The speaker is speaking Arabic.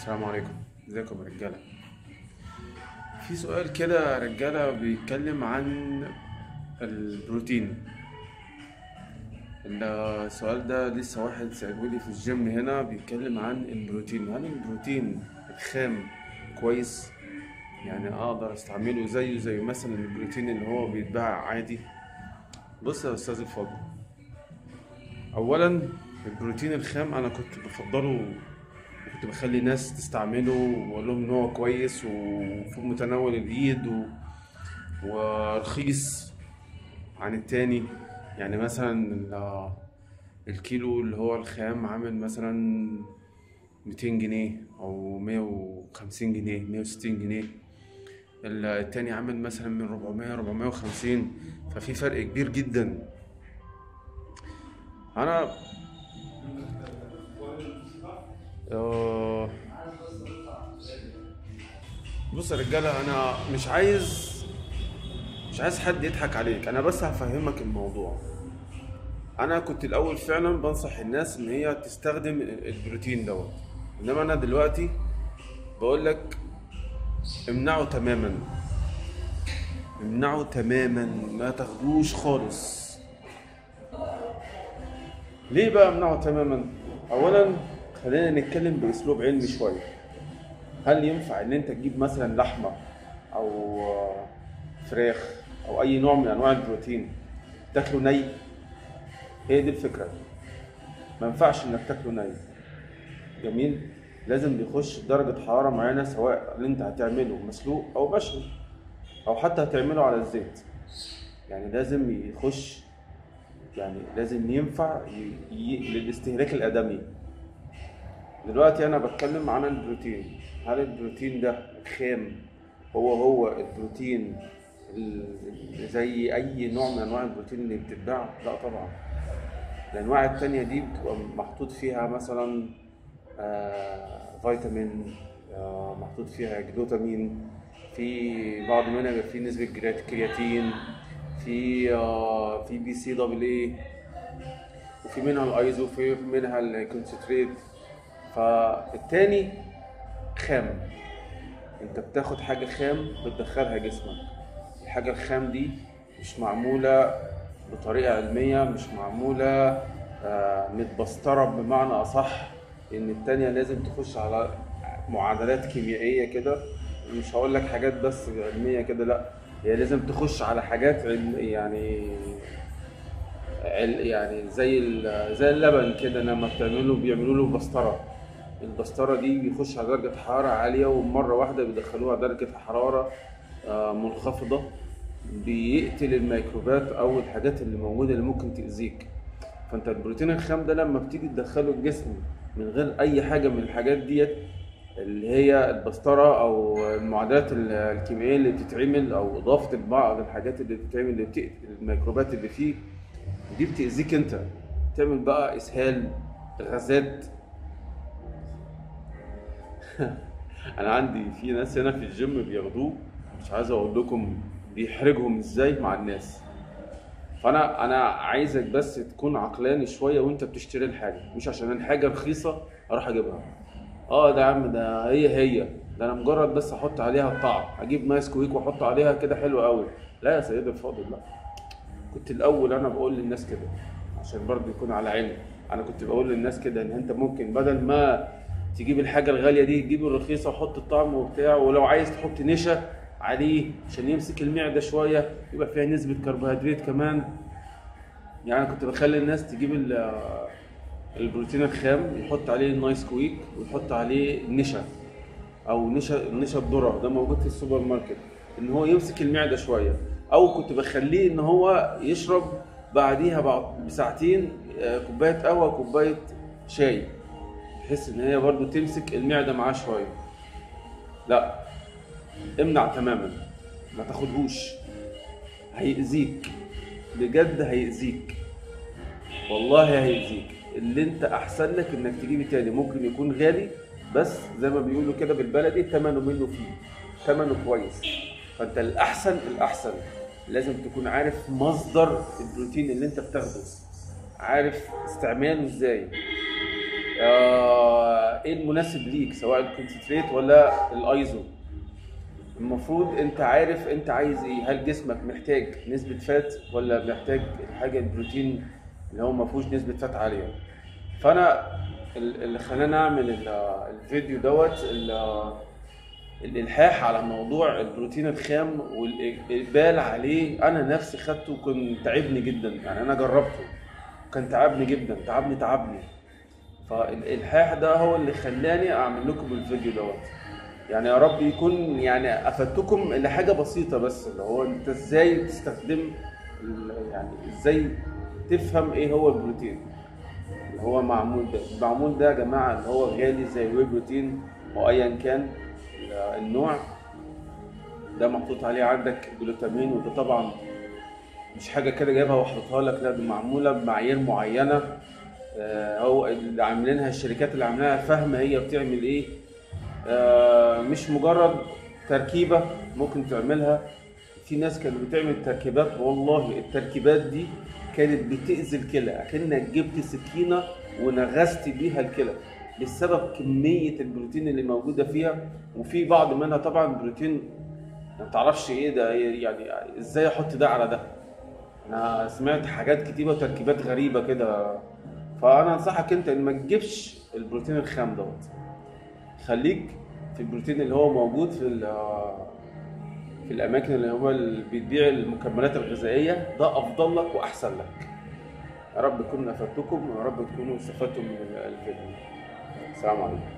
السلام عليكم. ازيكم يا رجاله؟ في سؤال كده يا رجاله بيتكلم عن البروتين. السؤال ده لسه واحد سألهولي في الجيم هنا، بيتكلم عن البروتين. هل البروتين الخام كويس؟ يعني اقدر استعمله زيه زي مثلا البروتين اللي هو بيتباع عادي؟ بص يا استاذ الفاضل، اولا البروتين الخام انا كنت بفضله، كنت بخلي ناس تستعمله واقول لهم ان هو كويس وفي متناول الايد ورخيص عن التاني. يعني مثلا الكيلو اللي هو الخام عامل مثلا 200 جنيه او 150 جنيه، 160 جنيه. التاني عامل مثلا من 400 450. ففي فرق كبير جدا. انا آه، بص يا رجاله، انا مش عايز حد يضحك عليك، انا بس هفهمك الموضوع. انا كنت الاول فعلا بنصح الناس ان هي تستخدم البروتين دوت، انما انا دلوقتي بقول لك امنعه تماما، امنعه تماما، ما تاخدوش خالص. ليه بقى امنعه تماما؟ اولا خلينا نتكلم باسلوب علمي شويه. هل ينفع ان انت تجيب مثلا لحمه او فراخ او اي نوع من انواع البروتين تاكله ني؟ هي دي الفكره. ما ينفعش انك تاكله ني. جميل. لازم بيخش درجة حرارة معينة، سواء اللي انت هتعمله مسلوق او مشوي او حتى هتعمله على الزيت. يعني لازم يخش، يعني لازم ينفع للاستهلاك الآدمي. دلوقتي انا بتكلم عن البروتين. هل البروتين ده خام هو البروتين زي اي نوع من انواع البروتين اللي بتتباع؟ لا طبعا. الانواع التانية دي بتبقى محطوط فيها مثلا فيتامين، محطوط فيها جلوتامين، في بعض منها بيبقى فيه نسبة كرياتين، في بي سي دبل اي، وفي منها الايزو، في منها الكونسنتريت. فالتاني خام، انت بتاخد حاجة خام بتدخلها جسمك. الحاجة الخام دي مش معمولة بطريقة علمية، مش معمولة متبسترة بمعنى أصح. إن التانية لازم تخش على معادلات كيميائية كده. مش هقول لك حاجات بس علمية كده، لأ، هي لازم تخش على حاجات يعني يعني زي اللبن كده، لما بيعملوا له بسطرة. البسطرة دي بيخش على درجة حرارة عالية، ومرة واحدة بيدخلوها درجة حرارة منخفضة، بيقتل الميكروبات أو الحاجات اللي موجودة اللي ممكن تأذيك. فأنت البروتين الخام ده لما بتيجي تدخله الجسم من غير أي حاجة من الحاجات ديت، اللي هي البسطرة أو المعادلات الكيميائية اللي بتتعمل، أو إضافة بعض الحاجات اللي بتتعمل اللي بتقتل الميكروبات اللي فيه، دي بتأذيك أنت. تعمل بقى إسهال، غازات. انا عندي في ناس هنا في الجيم بياخدوه، مش عايز اقول لكم بيحرجهم ازاي مع الناس. فانا عايزك بس تكون عقلاني شويه وانت بتشتري الحاجه، مش عشان الحاجه رخيصه اروح اجيبها. ده يا عم، ده هي ده انا مجرد بس احط عليها الطعم، اجيب مايس كويك واحط عليها كده حلو قوي. لا يا سيدي الفاضل، لا. كنت الاول انا بقول للناس كده عشان برضه يكون على علم. انا كنت بقول للناس كده ان انت ممكن بدل ما تجيب الحاجه الغاليه دي، تجيب الرخيصه وحط الطعم وبتاع، ولو عايز تحط نشا عليه عشان يمسك المعده شويه، يبقى فيها نسبه كربوهيدرات كمان. يعني كنت بخلي الناس تجيب البروتين الخام، يحط عليه النايس كويك ويحط عليه النشا، او نشا الذره، ده موجود في السوبر ماركت، ان هو يمسك المعده شويه. او كنت بخليه ان هو يشرب بعديها بعد بساعتين كوبايه قهوه، كوبايه شاي، بحيث ان هي برضو تمسك المعده معاه شويه. لا، امنع تماما، ما تاخدهوش، هيأذيك، بجد هيأذيك، والله هيأذيك. اللي انت احسن لك انك تجيبه تاني، ممكن يكون غالي بس زي ما بيقولوا كده بالبلدي ثمنه منه فيه، ثمنه كويس. فانت الاحسن لازم تكون عارف مصدر البروتين اللي انت بتاخده، عارف استعماله ازاي، ايه المناسب ليك، سواء الكونسنتريت ولا الايزو. المفروض انت عارف انت عايز ايه، هل جسمك محتاج نسبة فات ولا محتاج الحاجة البروتين اللي هو ما فيهوش نسبة فات عالية. فانا اللي خلاني اعمل الفيديو دوت الالحاح على موضوع البروتين الخام والاقبال عليه. انا نفسي خدته وكان تعبني جدا، يعني انا جربته كان تعبني جدا، تعبني. فالالحاح ده هو اللي خلاني اعمل لكم الفيديو دوت. يعني يا رب يكون يعني افدتكم لحاجه بسيطه، بس اللي هو انت ازاي تستخدم، يعني ازاي تفهم ايه هو البروتين اللي هو معمول ده. المعمول ده يا جماعه اللي هو غالي زي الواي بروتين او ايا كان النوع ده، محطوط عليه عندك جلوتامين، وده طبعا مش حاجه كده جايبها وحطيتها لك، لا دي معموله بمعايير معينه. هو اللي عاملينها الشركات اللي عاملاها فاهمه هي بتعمل ايه. مش مجرد تركيبه ممكن تعملها. في ناس كانت بتعمل تركيبات، والله التركيبات دي كانت بتأذي الكلى، اكنك جبت سكينه ونغزت بيها الكلى بسبب كميه البروتين اللي موجوده فيها. وفي بعض منها طبعا بروتين ما تعرفش ايه ده، يعني ازاي احط ده على ده. انا سمعت حاجات كتيره وتركيبات غريبه كده. فانا انصحك انت ان ما تجيبش البروتين الخام دوت، خليك في البروتين اللي هو موجود في الاماكن اللي هو اللي بتبيع المكملات الغذائيه، ده افضل لك واحسن لك. يا رب اكون افدتكم، ويا رب تكونوا استفدتم من الفيديو. السلام عليكم.